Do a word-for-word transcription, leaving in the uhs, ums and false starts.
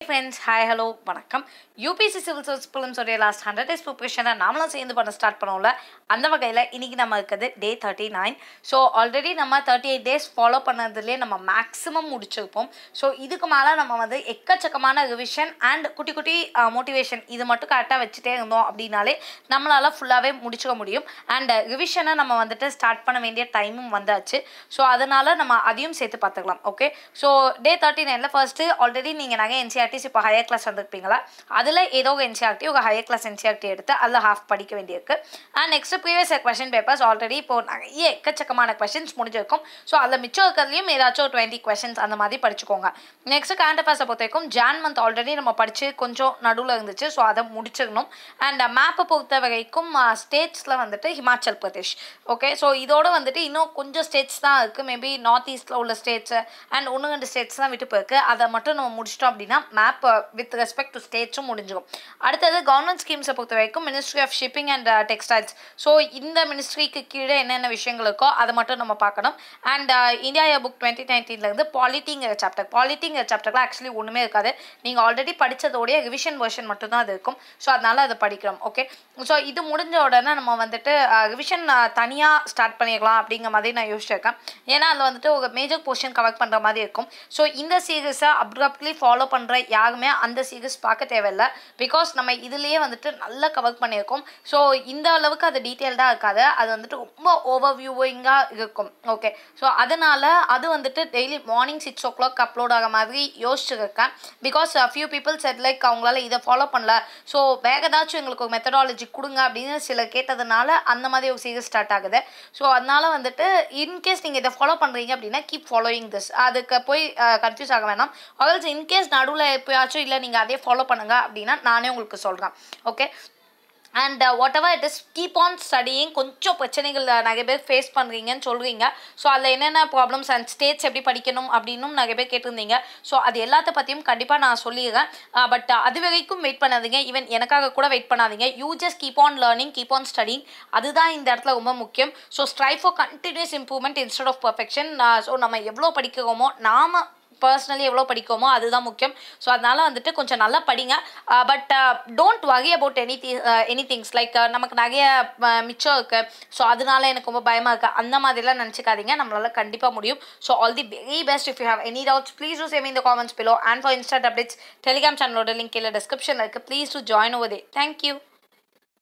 friends, hi, hello, வணக்கம். U P S C Civil Service Prelims உடைய last one hundred days preparation நாமலாம் சேர்ந்து பண்ண start பண்ணோம்ல. அந்த வகையில் இன்னைக்கு நம்ம இருக்குது டே thirty-nine. ஸோ ஆல்ரெடி நம்ம thirty-eight days ஃபாலோ பண்ணதுலேயே நம்ம மேக்ஸிமம் முடிச்சிருப்போம். ஸோ இதுக்கு மேலே நம்ம வந்து எக்கச்சக்கமான ரிவிஷன் அண்ட் குட்டி குட்டி மோட்டிவேஷன் இது மட்டும் கரெக்டாக வச்சுட்டே இருந்தோம் அப்படின்னாலே நம்மளால் ஃபுல்லாகவே முடிச்சுக்க முடியும். அண்ட் ரிவிஷனை நம்ம வந்துட்டு ஸ்டார்ட் பண்ண வேண்டிய டைமும் வந்தாச்சு. ஸோ அதனால் நம்ம அதையும் சேர்த்து பார்த்துக்கலாம். ஓகே, ஸோ டே தேர்ட்டி நைனில் ஃபர்ஸ்ட்டு ஆல்ரெடி நீங்கள் நிறைய என்சிஆர்டிஸ் இப்போ ஹையர் கிளாஸ் வந்திருப்பீங்களா, அதில் ஏதோ ஒரு என்சிஆர்டி ஒரு ஹையர் கிளாஸ் என்சிஆர்டி எடுத்து அதில் ஹாஃப் படிக்க வேண்டியிருக்கு. And next previous question papers already இப்போ நிறைய எக்கச்சக்கமான கொஸ்டின்ஸ் முடிஞ்சிருக்கும். ஸோ அதில் மிச்சம் இருக்கிறதுலையும் ஏதாச்சும் டுவெண்ட்டி கொஸ்டின்ஸ் அந்த மாதிரி படிச்சுக்கோங்க. நெக்ஸ்ட் கரண்ட் அஃபேர்ஸை பொறுத்த வரைக்கும் ஜான் மந்த் ஆல்ரெடி நம்ம படித்து கொஞ்சம் நடுவில் இருந்துச்சு. ஸோ அதை முடிச்சிடணும். அண்ட் மேப்பை பொறுத்த வரைக்கும் ஸ்டேட்ஸில் வந்துட்டு ஹிமாச்சல் பிரதேஷ். ஓகே, ஸோ இதோடு வந்துட்டு இன்னும் கொஞ்சம் ஸ்டேட்ஸ் தான் இருக்குது. மேபி நார்த் ஈஸ்ட்டில் உள்ள ஸ்டேட்ஸு அண்ட் ஒன்று ரெண்டு ஸ்டேட்ஸ் தான் விட்டு போயிருக்கு. அதை மட்டும் நம்ம முடிச்சிட்டோம் அப்படின்னா மேப் வித் ரெஸ்பெக்ட் டு ஸ்டேட்ஸும் முடிஞ்சிடும். அடுத்தது கவர்மெண்ட் ஸ்கீம்ஸை பொறுத்த வரைக்கும் ministry of shipping and textiles. So இந்த மினிஸ்ட்ரிக்கு கீழே என்னென்ன விஷயங்கள் இருக்கோ அதை மட்டும் நம்ம பார்க்கணும். And India year book twenty நைன்டீன்லேருந்து பாலிட்டிங்கிற சாப்டர் பாலிட்டிங்கிற சாப்டர்லாம் ஆக்சுவலி ஒன்றுமே இருக்காது. நீங்கள் ஆல்ரெடி படித்ததோடைய ரிவிஷன் வெர்ஷன் மட்டும்தான் அது இருக்கும். ஸோ அதனால் அதை படிக்கிறோம். ஓகே, ஸோ இது முடிஞ்ச உடனே நம்ம வந்துட்டு ரிவிஷன் தனியாக ஸ்டார்ட் பண்ணிக்கலாம் அப்படிங்கிற மாதிரி நான் யோசிச்சிருக்கேன். ஏன்னா அதில் வந்துட்டு ஒரு மேஜர் போர்ஷன் கவர் பண்ணுற மாதிரி இருக்கும். ஸோ இந்த சீரீஸை அப்ரப்ட்லி ஃபாலோ பண்ணுற யாருமே அந்த சீரீஸ் பார்க்க தேவையில்லை. பிகாஸ் நம்ம இதுலேயே வந்துட்டு நல்லா கவர் பண்ணியிருக்கோம். ஸோ இந்த அளவுக்கு அது டீட்டெயில்டாக இருக்காது. அது வந்துட்டு ரொம்ப ஓவர் வியூவிங்காக இருக்கும். ஓகே, ஸோ அதனால் அது வந்துட்டு daily morning six o'clock upload ஆகிற மாதிரி யோசிச்சுருக்கேன். Because few people said like அவங்களால இதை ஃபாலோ பண்ணல, ஸோ வேறு ஏதாச்சும் எங்களுக்கு ஒரு மெத்தடாலஜி கொடுங்க அப்படின்னு சில கேட்டதுனால அந்த மாதிரி ஒரு சீரீஸ் ஸ்டார்ட் ஆகுது. ஸோ அதனால் வந்துட்டு இன்கேஸ் நீங்கள் இதை ஃபாலோ பண்ணுறீங்க அப்படின்னா கீப் ஃபாலோயிங் திஸ். அதுக்கு போய் கன்ஃபியூஸ் ஆக வேணாம். ஆல்சோ இன்கேஸ் நடுவில் எப்போயாச்சும் இல்லை நீங்கள் அதே ஃபாலோ பண்ணுங்க அப்படின்னா நானே உங்களுக்கு சொல்கிறேன். Okay, and whatever it is keep on studying. கொஞ்சம் பிரச்சனைகள் நிறைய பேர் ஃபேஸ் பண்ணுறீங்கன்னு சொல்கிறீங்க. ஸோ அதில் என்னென்ன ப்ராப்ளம்ஸ் அண்ட் ஸ்டேட்ஸ் எப்படி படிக்கணும் அப்படின்னும் நிறைய பேர் கேட்டிருந்தீங்க. ஸோ அது எல்லாத்த பற்றியும் கண்டிப்பாக நான் சொல்லிடுறேன். பட் அது வரைக்கும் வெயிட் பண்ணாதீங்க. ஈவன் எனக்காக கூட வெயிட் பண்ணாதீங்க. You just keep on learning, keep on studying. அதுதான் இந்த இடத்துல ரொம்ப முக்கியம். So strive for continuous improvement instead of perfection. So நம்ம எவ்வளோ படிக்கிறோமோ நாம் பர்சனலி எவ்வளோ படிக்கோமோ அதுதான் முக்கியம். ஸோ அதனால் வந்துட்டு கொஞ்சம் நல்லா படிங்க. But don't worry about any the any things like நமக்கு நிறைய மிச்சம் இருக்குது, ஸோ அதனால எனக்கு ரொம்ப பயமாக இருக்குது, அந்த மாதிரிலாம் நினச்சிக்காதீங்க. நம்மளால் கண்டிப்பாக முடியும். So all the very best. If you have any doubts please do save in the comments below. And for instant updates Telegram சேனலோட லிங்க் இல்லை டிஸ்கிரிப்ஷனில் இருக்குது. Please do join over there. Thank you.